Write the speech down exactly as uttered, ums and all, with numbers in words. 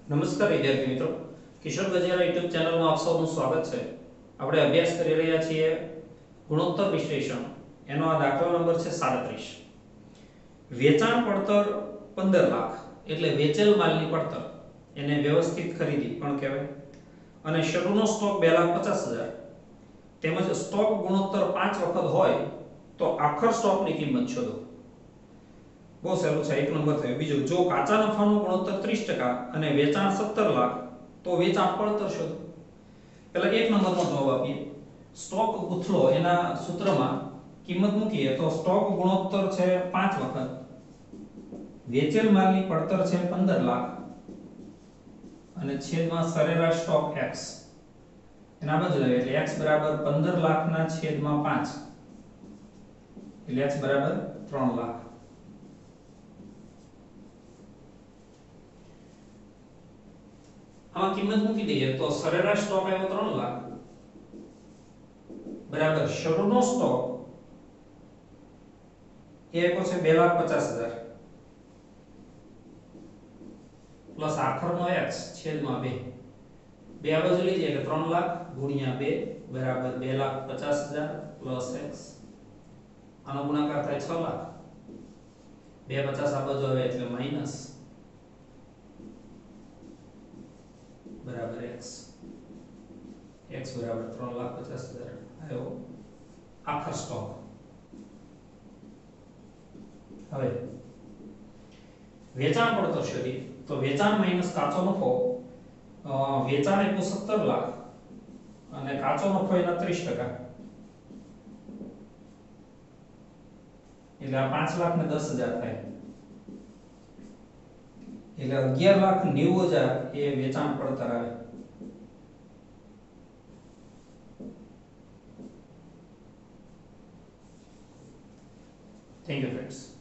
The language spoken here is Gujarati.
નમસ્કાર વિદ્યાર્થી મિત્રો, કિશોર ગજેરા યુટ્યુબ ચેનલમાં આપ સૌનું સ્વાગત છે. આપણે અભ્યાસ કરી રહ્યા છીએ ગુણોત્તર વિશ્લેષણ. એનો આ દાખલા નંબર છે સાડત્રીસ. વેચાણ પડતર પંદર લાખ એટલે વેચેલ માલની પડતર, એને વ્યવસ્થિત ખરીદી પણ કહેવાય. અને શરૂનો સ્ટોક બે લાખ પચાસ હજાર તેમજ સ્ટોક ગુણોત્તર પાંચ વખત હોય તો આખર સ્ટોકની કિંમત શોધો. બહુ સહેલું છે. એક નંબર થયો. બીજું, જો કાચા નફાનો ગુણોત્તર ત્રીસ ટકા અને વેચાણ સત્તર લાખ તો વેચાણ પડતર શોધો. પહેલા એક નંબરનો જવાબ આપીએ. સ્ટોક ગૂંથલો એના સૂત્રમાં કિંમત મૂકીએ તો સ્ટોક ગુણોત્તર છે પાંચ વખત, વેચેલ માલની પડતર છે પંદર લાખ અને છેદમાં સરેરાશ સ્ટોક x. એના બાજુ લાવીએ એટલે x બરાબર પંદર લાખના છેદમાં પાંચ એટલે x બરાબર ત્રણ લાખ. આમાં કિંમત મૂકી દઈએ તો સરેરાશ સ્ટોક આવ્યો ત્રણ લાખ બરાબર શરૂનો સ્ટોક એ આપ્યો છે બે લાખ પચાસ હજાર પ્લસ આખરનો x છેદમાં બે. બે આ બાજુ લઈ જઈએ એટલે ત્રણ લાખ ગુણ્યા બે બરાબર બે લાખ પચાસ હજાર પ્લસ x. આનો ગુણાકાર થાય છ લાખ. બે પચાસ આ બાજુ આવે એટલે માઈનસ બરાબર x. x બરાબર ત્રણ લાખ પચાસ હજાર આવ્યો આખર સ્ટોક. હવે વેચાણ પડતર શોધી તો વેચાણ માઈનસ કાચો નફો. વેચાણ એટલું સત્તર લાખ અને કાચો નફો એના ત્રીસ ટકા એટલે આ પાંચ લાખ ને દસ હજાર થાય એટલે અગિયાર લાખ નેવું હજાર એ વેચાણ પડતર આવે. Thank you friends.